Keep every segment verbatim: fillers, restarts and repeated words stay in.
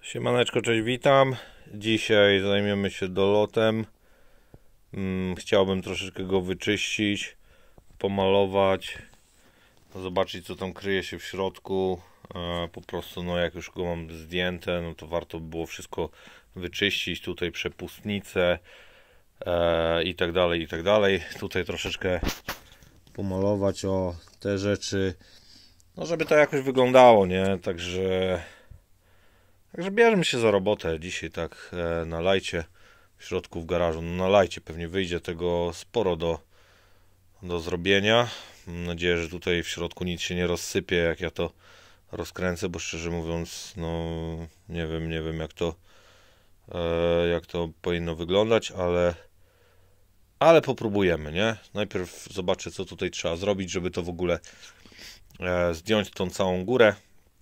Siemaneczko, cześć, witam. Dzisiaj zajmiemy się dolotem. Hmm, chciałbym troszeczkę go wyczyścić, pomalować, zobaczyć co tam kryje się w środku. E, po prostu no jak już go mam zdjęte, no to warto by było wszystko wyczyścić. Tutaj przepustnice e, i tak dalej, i tak dalej. Tutaj troszeczkę pomalować o te rzeczy, no żeby to jakoś wyglądało, nie? Także Także bierzemy się za robotę dzisiaj tak e, na lajcie w środku w garażu. No, na lajcie pewnie wyjdzie tego sporo do, do zrobienia. Mam nadzieję, że tutaj w środku nic się nie rozsypie, jak ja to rozkręcę, bo szczerze mówiąc, no nie wiem, nie wiem jak to e, jak to powinno wyglądać, ale ale popróbujemy, nie? Najpierw zobaczę, co tutaj trzeba zrobić, żeby to w ogóle e, zdjąć tą całą górę,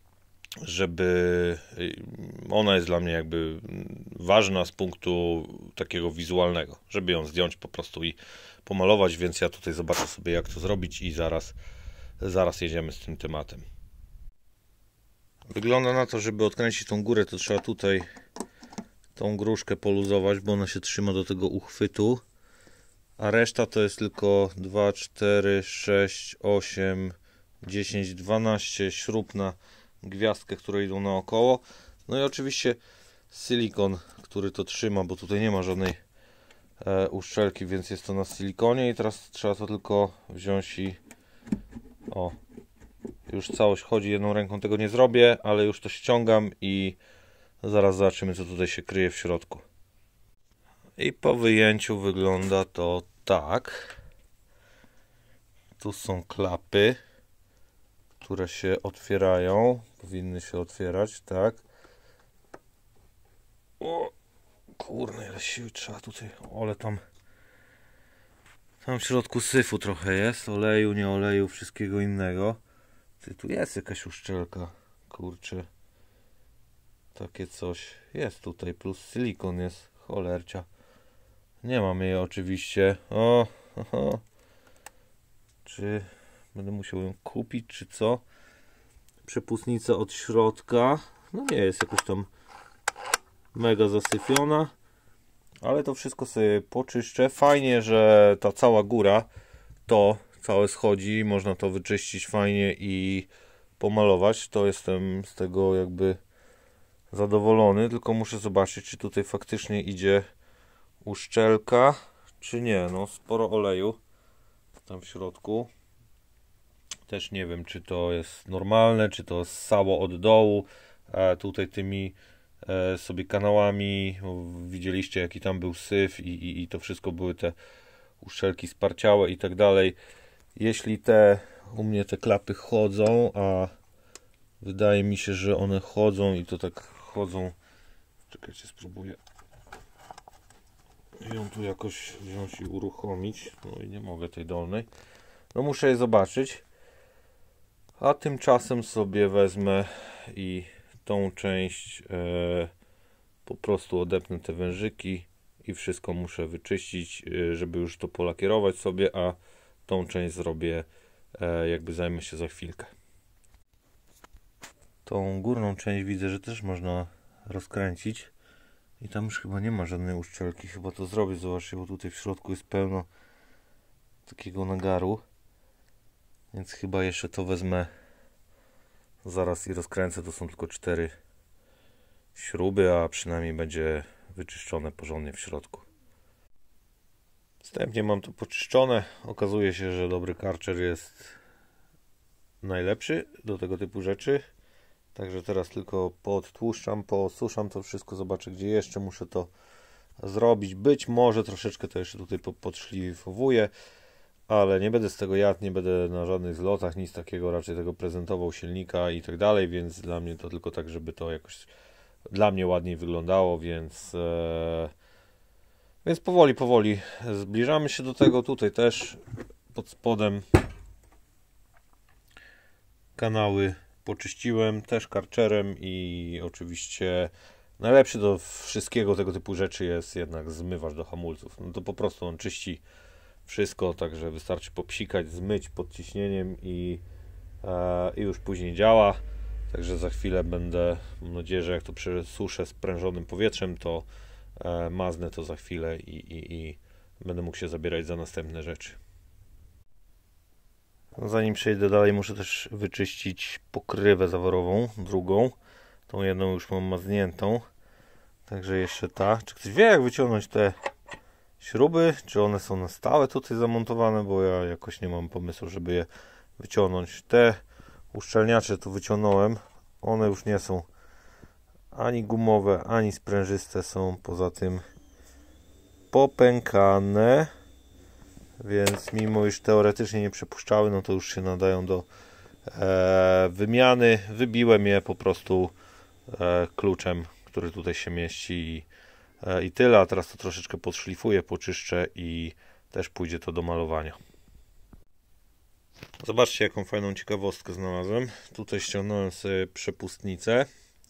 żeby ona jest dla mnie jakby ważna z punktu takiego wizualnego, żeby ją zdjąć po prostu i pomalować, więc ja tutaj zobaczę sobie jak to zrobić i zaraz, zaraz jedziemy z tym tematem. Wygląda na to, żeby odkręcić tą górę, to trzeba tutaj tą gruszkę poluzować, bo ona się trzyma do tego uchwytu, a reszta to jest tylko dwa, cztery, sześć, osiem, dziesięć, dwanaście śrub na gwiazdkę, które idą naokoło. No i oczywiście silikon, który to trzyma, bo tutaj nie ma żadnej e, uszczelki, więc jest to na silikonie i teraz trzeba to tylko wziąć i o, już całość chodzi, jedną ręką tego nie zrobię, ale już to ściągam i zaraz zobaczymy, co tutaj się kryje w środku. I po wyjęciu wygląda to tak. Tu są klapy, które się otwierają, powinny się otwierać, tak. O kurna, ile siły trzeba tutaj, ale tam tam w środku syfu trochę jest, oleju, nie oleju, wszystkiego innego. Ty, tu jest jakaś uszczelka, kurczę, takie coś jest tutaj, plus silikon jest, cholercia. Nie mam jej oczywiście. O, o, czy będę musiał ją kupić, czy co? Przepustnica od środka, no nie jest jakoś tam mega zasyfiona, ale to wszystko sobie poczyszczę. Fajnie, że ta cała góra to całe schodzi, można to wyczyścić fajnie i pomalować. To jestem z tego jakby zadowolony, tylko muszę zobaczyć, czy tutaj faktycznie idzie uszczelka, czy nie. No sporo oleju tam w środku. Też nie wiem, czy to jest normalne, czy to ssało od dołu. E, tutaj tymi e, sobie kanałami widzieliście, jaki tam był syf i, i, i to wszystko były te uszczelki sparciałe i tak dalej. Jeśli te u mnie te klapy chodzą, a wydaje mi się, że one chodzą i to tak chodzą. Czekajcie, spróbuję ją tu jakoś wziąć i uruchomić. No i nie mogę tej dolnej. No muszę je zobaczyć. A tymczasem sobie wezmę i tą część e, po prostu odepnę te wężyki i wszystko muszę wyczyścić, e, żeby już to polakierować sobie, a tą część zrobię, e, jakby zajmę się za chwilkę. Tą górną część widzę, że też można rozkręcić i tam już chyba nie ma żadnej uszczelki, chyba to zrobię, zobaczcie, bo tutaj w środku jest pełno takiego nagaru. Więc chyba jeszcze to wezmę zaraz i rozkręcę. To są tylko cztery śruby, a przynajmniej będzie wyczyszczone porządnie w środku. Wstępnie mam to poczyszczone. Okazuje się, że dobry karcher jest najlepszy do tego typu rzeczy. Także teraz tylko poodtłuszczam, posuszam to wszystko. Zobaczę, gdzie jeszcze muszę to zrobić. Być może troszeczkę to jeszcze tutaj podszlifowuję, ale nie będę z tego jadł, nie będę na żadnych zlotach, nic takiego, raczej tego prezentował, silnika i tak dalej, więc dla mnie to tylko tak, żeby to jakoś dla mnie ładniej wyglądało, więc e, więc powoli, powoli zbliżamy się do tego. Tutaj też pod spodem kanały poczyściłem też karczerem i oczywiście najlepszy do wszystkiego tego typu rzeczy jest jednak zmywacz do hamulców. No to po prostu on czyści wszystko, także wystarczy popsikać, zmyć pod ciśnieniem i, e, i już później działa. Także za chwilę będę, mam nadzieję, że jak to przesuszę sprężonym powietrzem, to e, maznę to za chwilę i, i, i będę mógł się zabierać za następne rzeczy. Zanim przejdę dalej, muszę też wyczyścić pokrywę zaworową, drugą. Tą jedną już mam mazniętą. Także jeszcze ta. Czy ktoś wie, jak wyciągnąć te śruby? Czy one są na stałe tutaj zamontowane? Bo ja jakoś nie mam pomysłu, żeby je wyciągnąć. Te uszczelniacze tu wyciągnąłem. One już nie są ani gumowe, ani sprężyste. Są poza tym popękane. Więc mimo iż teoretycznie nie przepuszczały, no to już się nadają do e, wymiany. Wybiłem je po prostu e, kluczem, który tutaj się mieści i, e, i tyle. A teraz to troszeczkę podszlifuję, poczyszczę i też pójdzie to do malowania. Zobaczcie, jaką fajną ciekawostkę znalazłem. Tutaj ściągnąłem sobie przepustnicę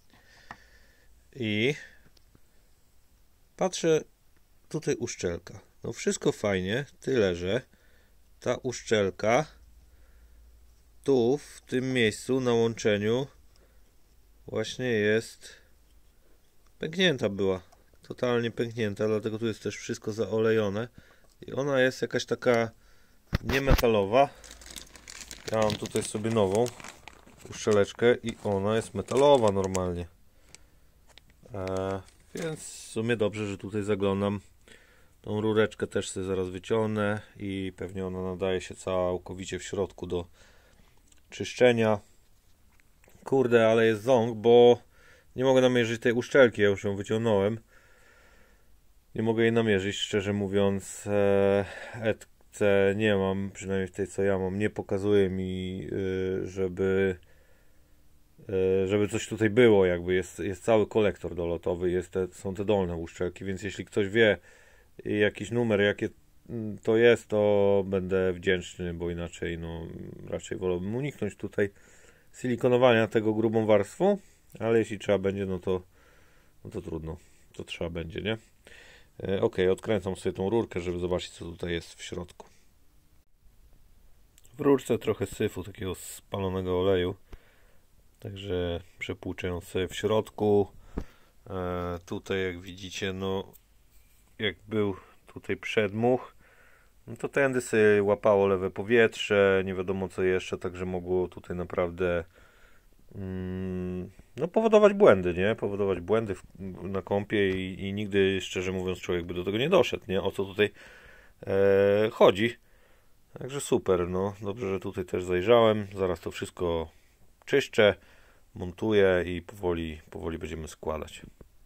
i patrzę, tutaj uszczelka. No wszystko fajnie, tyle że ta uszczelka tu, w tym miejscu, na łączeniu właśnie jest pęknięta była. Totalnie pęknięta, dlatego tu jest też wszystko zaolejone. I ona jest jakaś taka niemetalowa. Ja mam tutaj sobie nową uszczeleczkę i ona jest metalowa normalnie. Eee, więc w sumie dobrze, że tutaj zaglądam. Tą rureczkę też sobie zaraz wyciągnę i pewnie ona nadaje się całkowicie w środku do czyszczenia. Kurde, ale jest ząg, bo nie mogę namierzyć tej uszczelki. Ja już ją wyciągnąłem. Nie mogę jej namierzyć, szczerze mówiąc. Etce nie mam, przynajmniej w tej co ja mam, nie pokazuje mi, żeby żeby coś tutaj było. Jakby jest, jest cały kolektor dolotowy, jest te, są te dolne uszczelki, więc jeśli ktoś wie jakiś numer, jakie to jest, to będę wdzięczny, bo inaczej no raczej wolałbym uniknąć tutaj silikonowania tego grubą warstwą, ale jeśli trzeba będzie, no to no to trudno, to trzeba będzie, nie? E, ok, odkręcam sobie tą rurkę, żeby zobaczyć, co tutaj jest w środku. W rurce trochę syfu, takiego spalonego oleju, także przepłuczę ją sobie w środku. E, tutaj jak widzicie, no jak był tutaj przedmuch, no to tędy sobie łapało lewe powietrze, nie wiadomo co jeszcze, także mogło tutaj naprawdę mm, no powodować błędy, nie? Powodować błędy w, na kąpie i, i nigdy, szczerze mówiąc, człowiek by do tego nie doszedł, nie? O co tutaj e, chodzi. Także super, no. Dobrze, że tutaj też zajrzałem. Zaraz to wszystko czyszczę, montuję i powoli, powoli będziemy składać.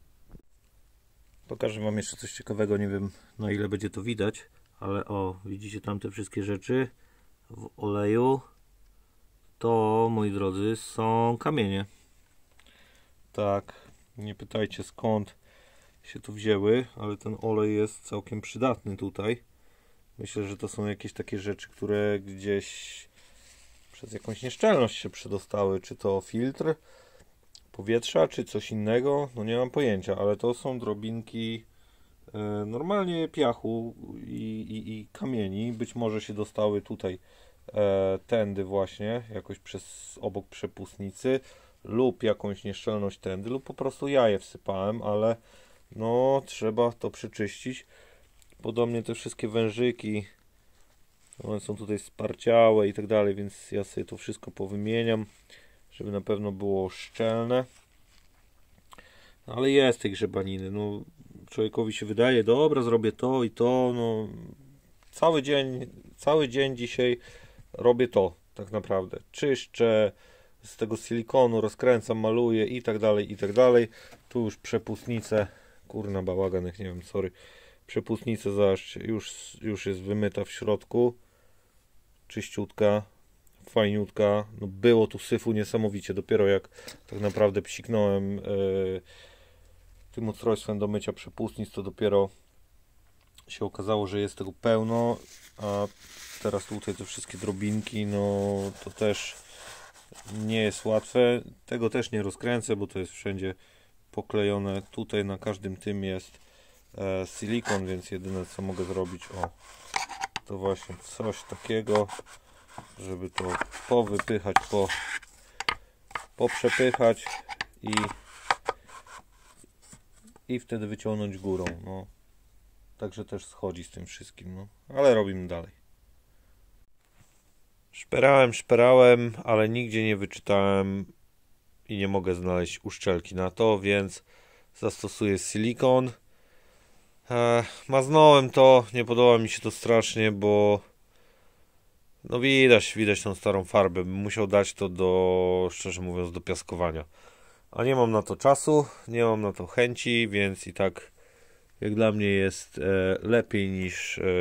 Pokażę wam jeszcze coś ciekawego, nie wiem na ile będzie to widać, ale o, widzicie tam te wszystkie rzeczy w oleju. To, moi drodzy, są kamienie. Tak, nie pytajcie skąd się tu wzięły, ale ten olej jest całkiem przydatny tutaj. Myślę, że to są jakieś takie rzeczy, które gdzieś przez jakąś nieszczelność się przedostały. Czy to filtr powietrza, czy coś innego, no nie mam pojęcia, ale to są drobinki e, normalnie piachu i, i, i kamieni. Być może się dostały tutaj e, tędy właśnie, jakoś przez obok przepustnicy, lub jakąś nieszczelność tędy, lub po prostu ja je wsypałem, ale no trzeba to przeczyścić. Podobnie te wszystkie wężyki, one są tutaj sparciałe i tak dalej, więc ja sobie to wszystko powymieniam, żeby na pewno było szczelne. Ale jest tej grzebaniny, no człowiekowi się wydaje, dobra, zrobię to i to, no cały dzień, cały dzień dzisiaj robię to tak naprawdę. Czyszczę z tego silikonu, rozkręcam, maluję i tak dalej, i tak dalej. Tu już przepustnicę, kurna bałagan, jak nie wiem, sorry. Przepustnica zaś już, już jest wymyta w środku. Czyściutka, fajniutka. No było tu syfu niesamowicie. Dopiero jak tak naprawdę psiknąłem yy, tym ustrojstwem do mycia przepustnic, to dopiero się okazało, że jest tego pełno. A teraz tutaj te wszystkie drobinki, no to też nie jest łatwe. Tego też nie rozkręcę, bo to jest wszędzie poklejone. Tutaj na każdym tym jest e, silikon, więc jedyne co mogę zrobić, o, to właśnie coś takiego, żeby to powypychać po, poprzepychać i, i wtedy wyciągnąć górą. No. Także też schodzi z tym wszystkim, no. Ale robimy dalej. Szperałem, szperałem, ale nigdzie nie wyczytałem i nie mogę znaleźć uszczelki na to, więc zastosuję silikon. E, maznąłem to, nie podoba mi się to strasznie, bo no widać, widać tą starą farbę. Bym musiał dać to do, szczerze mówiąc, do piaskowania. A nie mam na to czasu, nie mam na to chęci, więc i tak jak dla mnie jest e, lepiej niż e,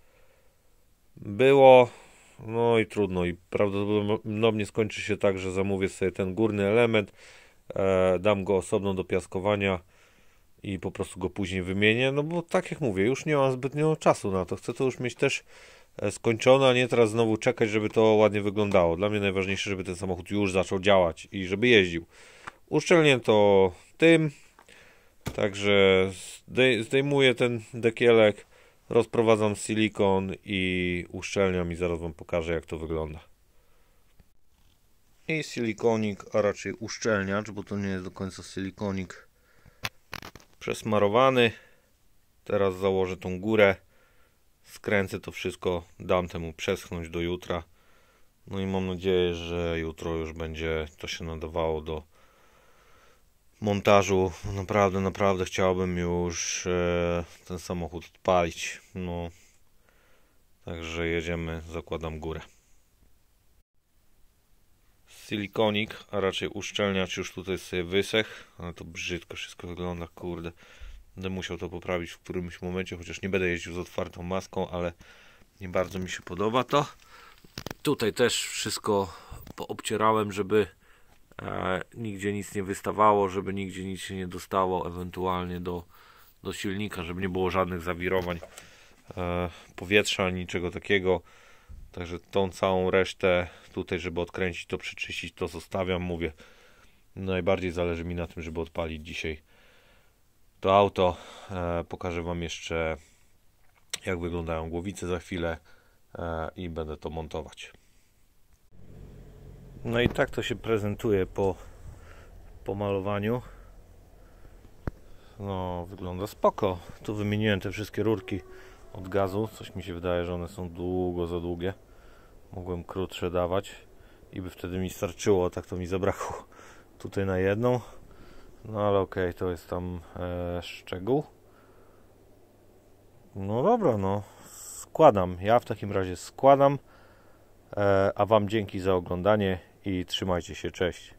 było. No i trudno, i prawdopodobnie skończy się tak, że zamówię sobie ten górny element, e, dam go osobno do piaskowania i po prostu go później wymienię, no bo tak jak mówię, już nie mam zbytnio czasu na to, chcę to już mieć też e, skończone, a nie teraz znowu czekać, żeby to ładnie wyglądało. Dla mnie najważniejsze, żeby ten samochód już zaczął działać i żeby jeździł. Uszczelnię to tym, także zdej zdejmuję ten dekielek, rozprowadzam silikon i uszczelniam i zaraz wam pokażę, jak to wygląda. I silikonik, a raczej uszczelniacz, bo to nie jest do końca silikonik, przesmarowany. Teraz założę tą górę, skręcę to wszystko, dam temu przeschnąć do jutra. No i mam nadzieję, że jutro już będzie to się nadawało do montażu. Naprawdę, naprawdę chciałbym już e, ten samochód odpalić. No, także jedziemy, zakładam górę. Silikonik, a raczej uszczelniacz już tutaj sobie wysechł, ale to brzydko wszystko wygląda, kurde. Będę musiał to poprawić w którymś momencie, chociaż nie będę jeździł z otwartą maską, ale nie bardzo mi się podoba to. Tutaj też wszystko poobcierałem, żeby e, nigdzie nic nie wystawało, żeby nigdzie nic się nie dostało ewentualnie do, do silnika, żeby nie było żadnych zawirowań e, powietrza, niczego takiego. Także tą całą resztę tutaj, żeby odkręcić to, przeczyścić, to zostawiam. Mówię, najbardziej zależy mi na tym, żeby odpalić dzisiaj to auto. E, pokażę wam jeszcze, jak wyglądają głowice za chwilę e, i będę to montować. No i tak to się prezentuje po, po malowaniu. No, wygląda spoko. Tu wymieniłem te wszystkie rurki od gazu. Coś mi się wydaje, że one są długo za długie. Mogłem krótsze dawać i by wtedy mi starczyło, tak to mi zabrakło tutaj na jedną. No ale okej, okay, to jest tam e, szczegół. No dobra, no składam. Ja w takim razie składam. E, a wam dzięki za oglądanie i trzymajcie się, cześć.